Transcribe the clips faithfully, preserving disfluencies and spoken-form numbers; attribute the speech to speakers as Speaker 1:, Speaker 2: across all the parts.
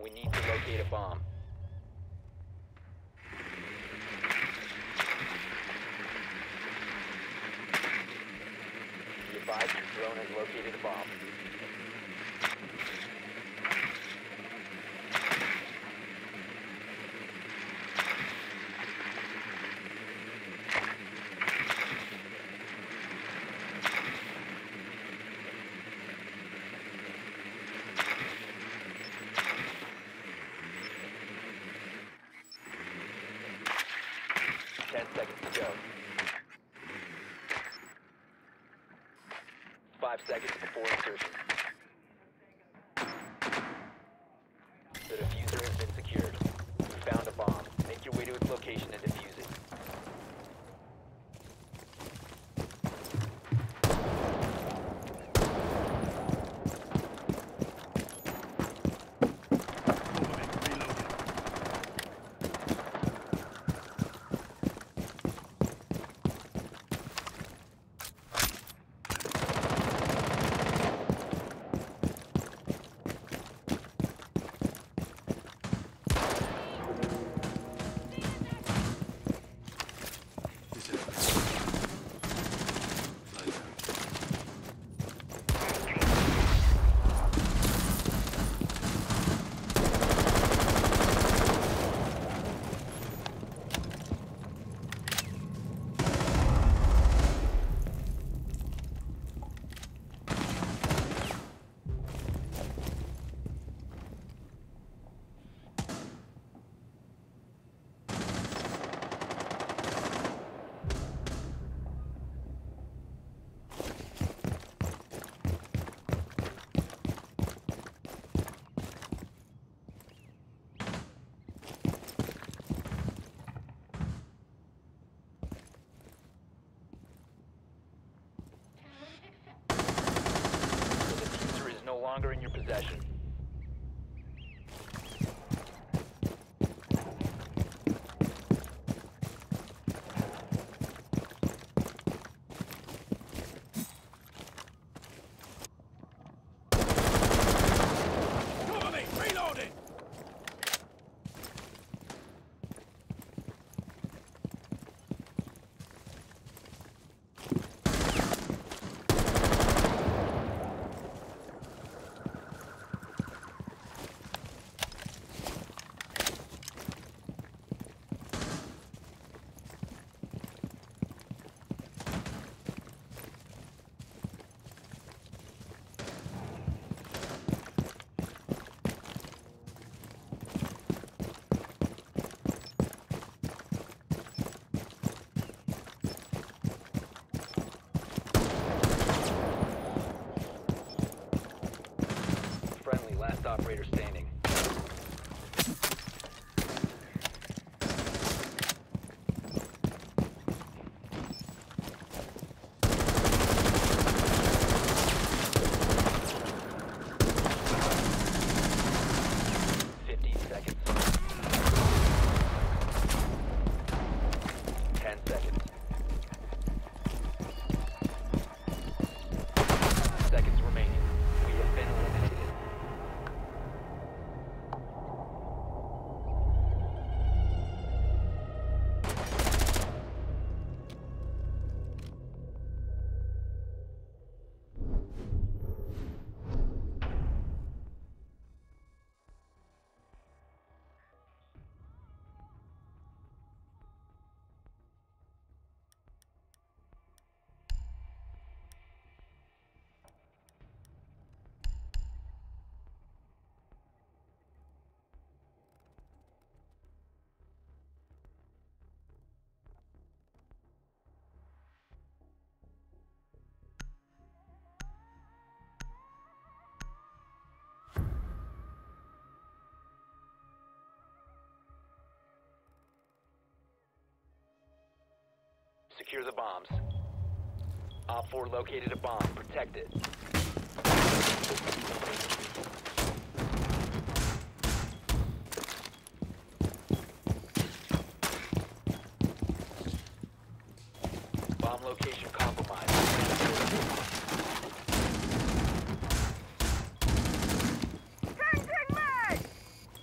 Speaker 1: We need to locate a bomb. Be advised your drone has located a bomb. Ten seconds to go. Five seconds before insertion. The diffuser has been secured. You found a bomb. Make your way to its location and defuse it. No longer in your possession.
Speaker 2: Cover me! Reloading!
Speaker 1: Friendly, last operator standing. Fifteen seconds. Ten seconds. Seconds remaining. We have been eliminated. Secure the bombs. Op four located a bomb. Protect it. Bomb location compromised.
Speaker 3: Changing mag!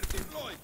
Speaker 2: deployed!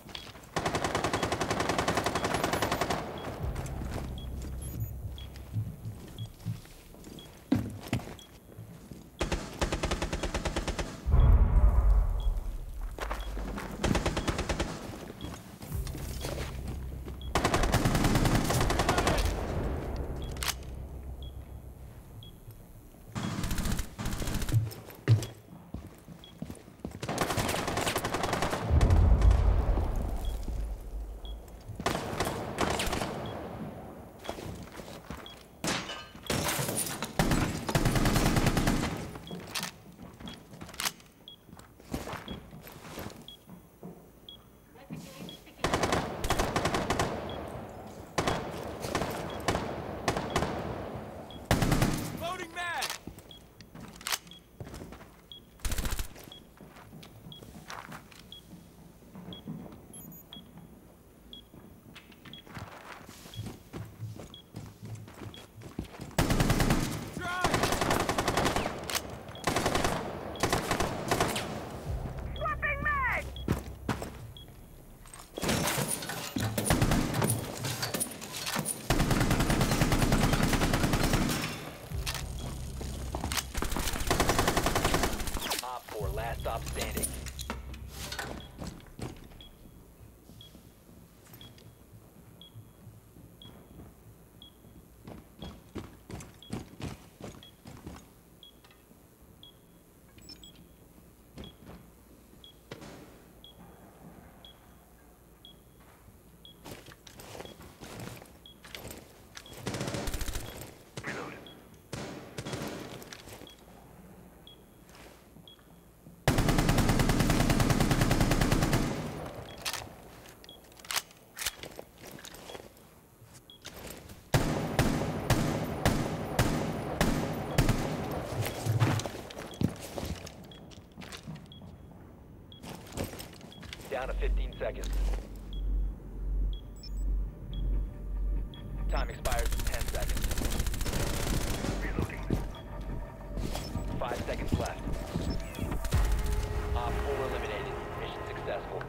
Speaker 2: Loading mag!
Speaker 1: Op four, last stop standing. Down to fifteen seconds. Time expires in ten seconds. Reloading. Five seconds left. Op four eliminated. Mission successful.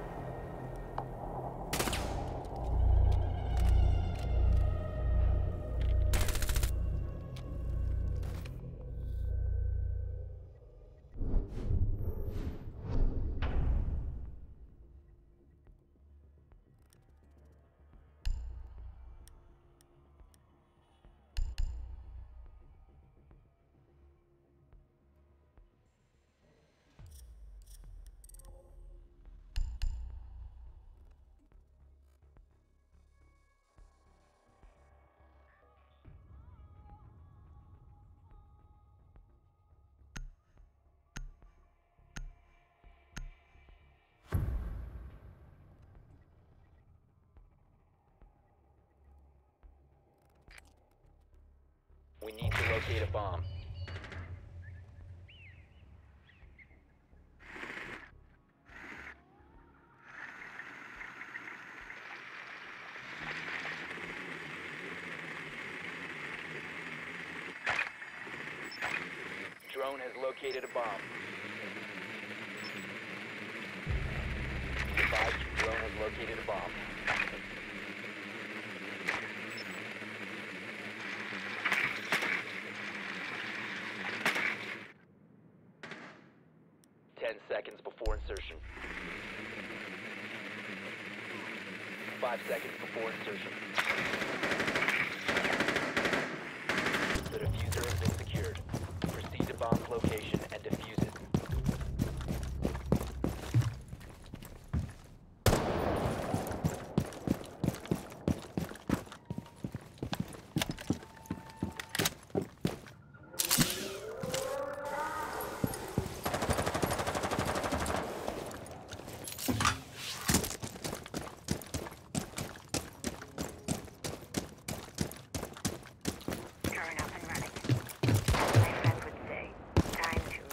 Speaker 1: We need to locate a bomb. Drone has located a bomb. Advised, drone has located a bomb. Ten seconds before insertion. Five seconds before insertion. The diffuser has been secured. Proceed to bomb's location and defuse it.
Speaker 3: Turn up and running. My friend would say, time to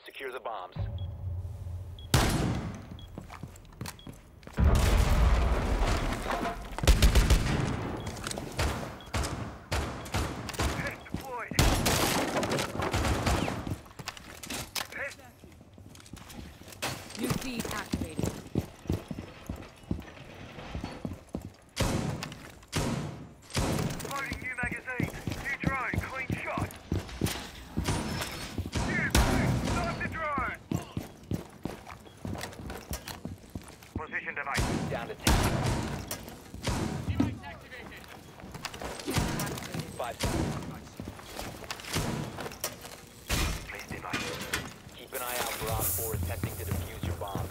Speaker 1: Secure the bombs.
Speaker 3: New feed activated.
Speaker 4: Loading new magazine. New drone. Clean shot. New start the drone. Position device.
Speaker 1: Down to ten. Five seconds.
Speaker 4: Place device.
Speaker 1: Keep an eye out for Op four attempting to defuse your bomb.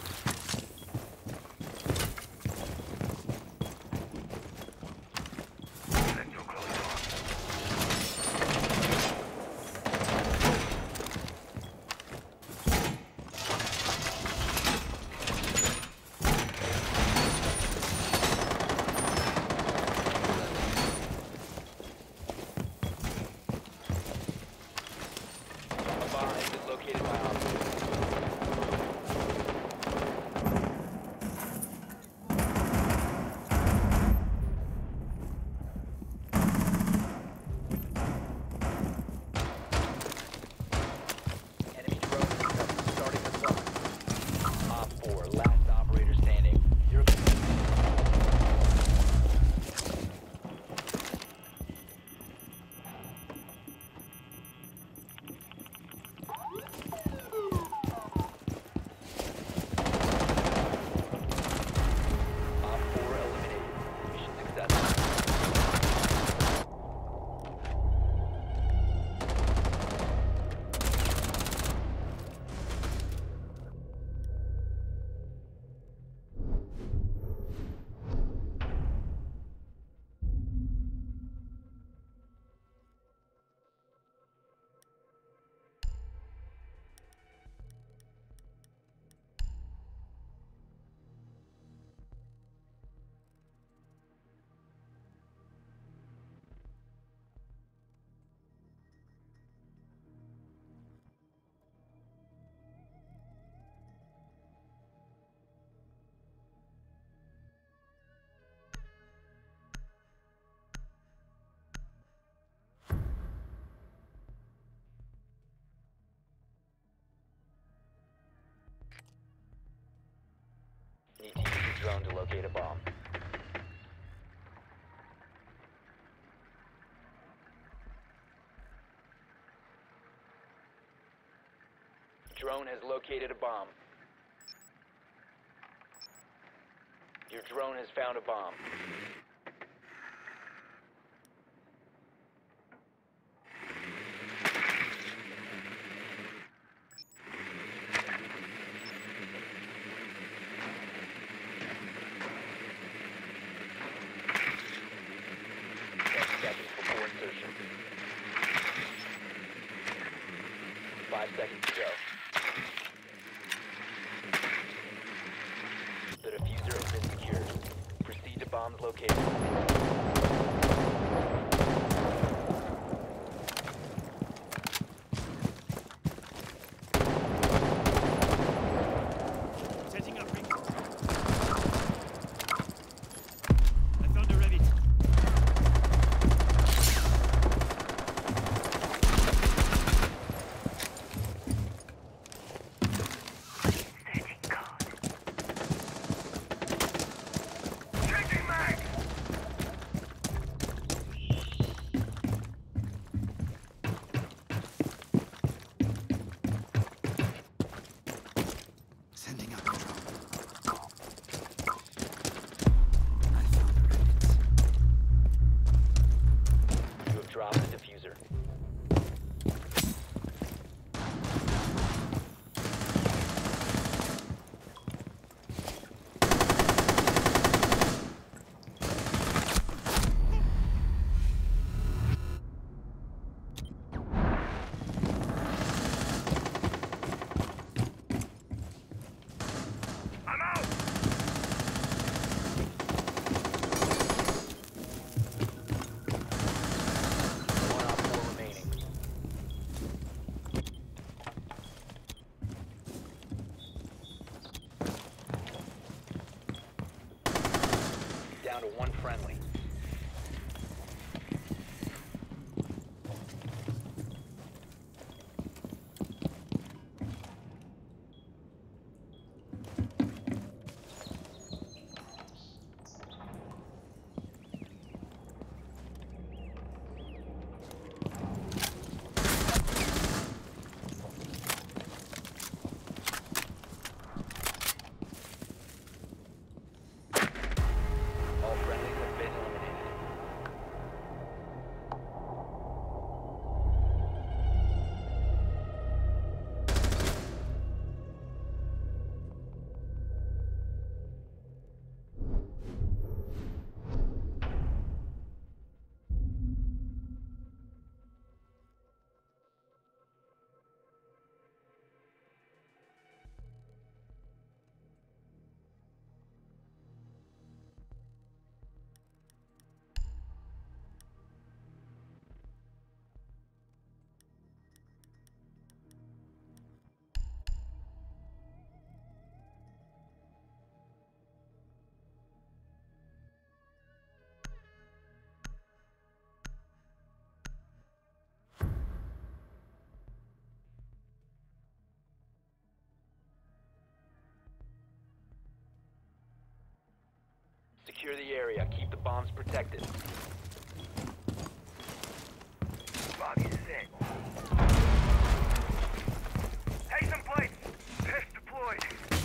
Speaker 4: Electro close door.
Speaker 1: A bomb has been located by Op four. Enemy drone is starting the assault. Op four, last operator standing. You're Op four eliminated. Mission successful. Need to use your drone to locate a bomb. Drone has located a bomb. Your drone has found a bomb. Ten seconds before insertion. Five seconds to go. The diffuser has been secured. Proceed to bomb's location.
Speaker 2: Setting up ring. I found a rabbit.
Speaker 1: Secure the area. Keep the bombs protected.
Speaker 4: Bomb is set. Take some plates. Test deployed.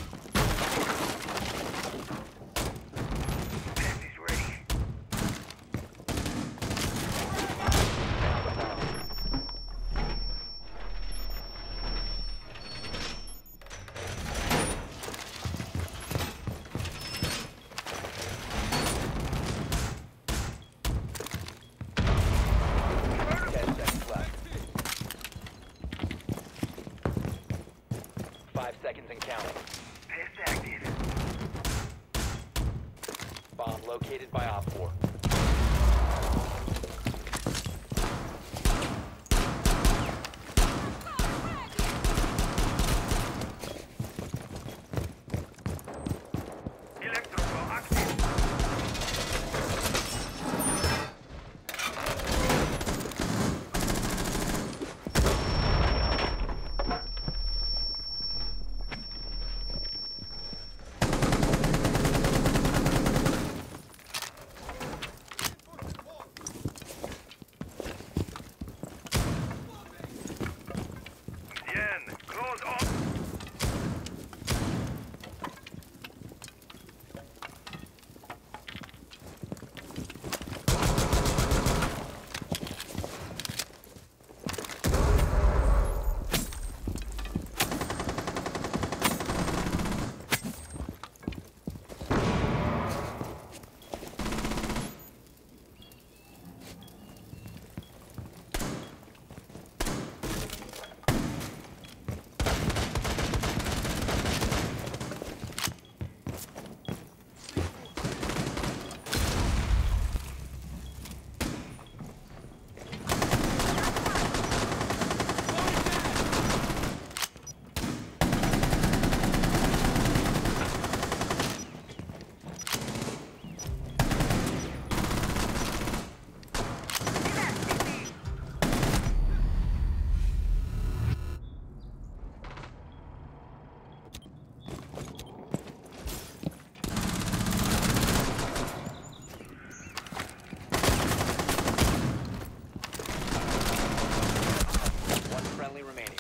Speaker 4: Test is ready.
Speaker 1: Found a bomb. Ten seconds left. Five seconds and counting.
Speaker 4: Test active.
Speaker 1: Bomb located by Op four.
Speaker 4: Electrical active. Bien. Close off. One friendly remaining.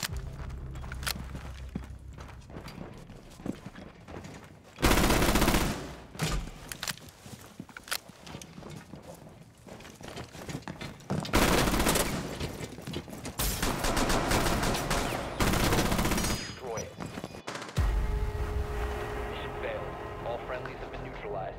Speaker 4: Destroy it. Mission failed. All friendlies have been neutralized.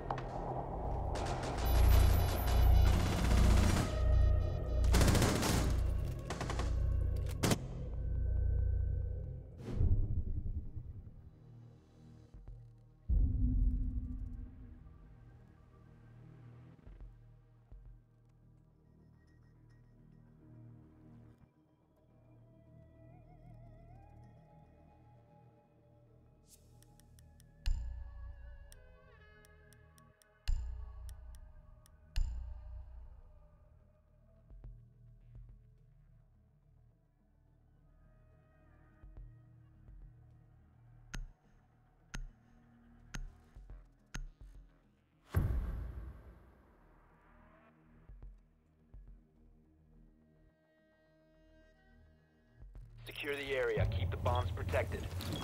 Speaker 4: Secure the area. Keep the bombs protected.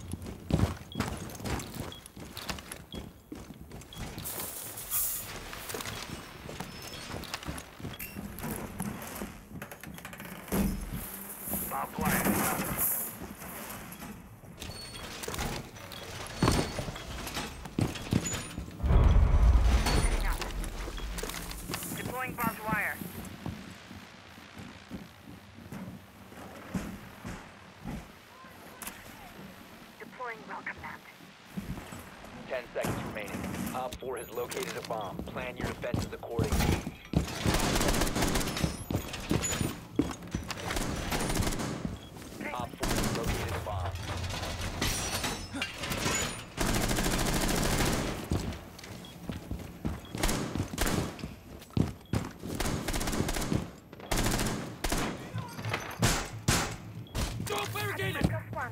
Speaker 4: Bomb planted.
Speaker 5: Setting up. Deploying barbed wire. Deploying welcome mat.
Speaker 1: Ten seconds remaining. Op four has located a bomb. Plan your defenses accordingly. Op four has located a bomb.
Speaker 5: Just one.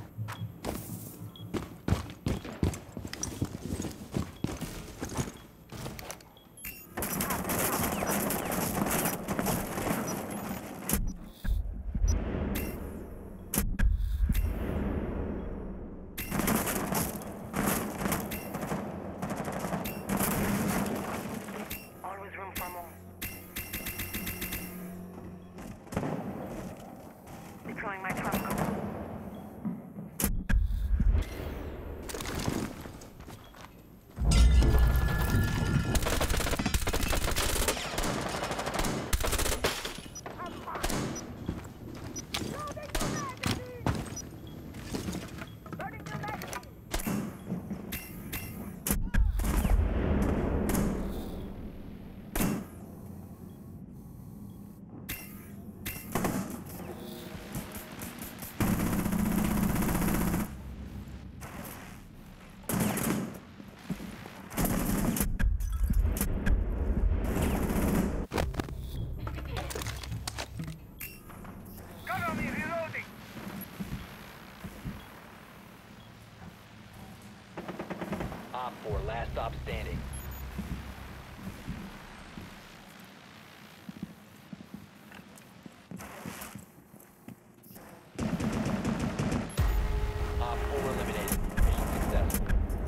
Speaker 1: Op four, last stop standing. Op four eliminated. Mission successful.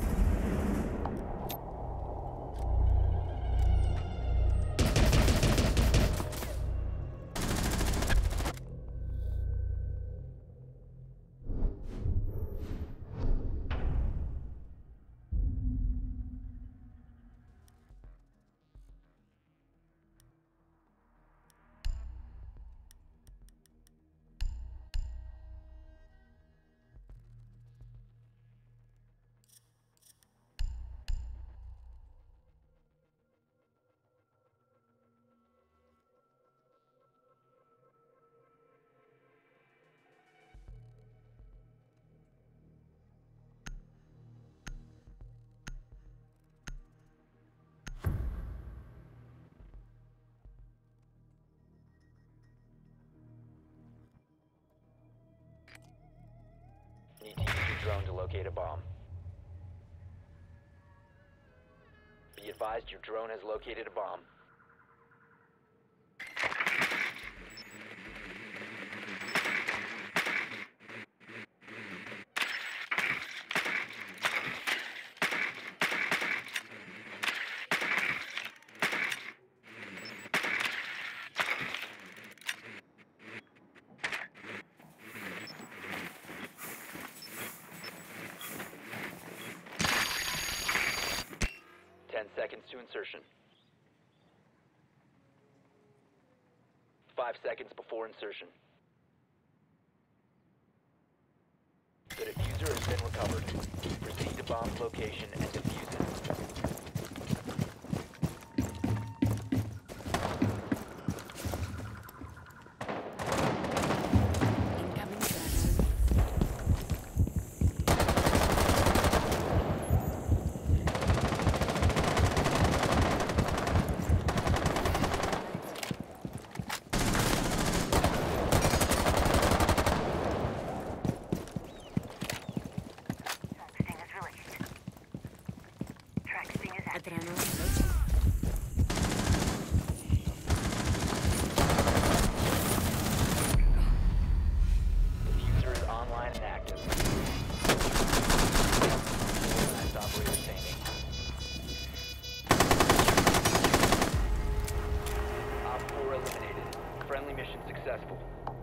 Speaker 1: Need to use your drone to locate a bomb. Be advised your drone has located a bomb. Ten seconds to insertion. Five seconds before insertion. The diffuser has been recovered. Proceed to bomb's location and defuse it.
Speaker 3: Incoming threats.
Speaker 5: Sting is released. Track Sting is active.
Speaker 3: Adrenaline approaching.
Speaker 1: Diffuser is online and active. Last operator standing. Op four eliminated. Friendly mission successful.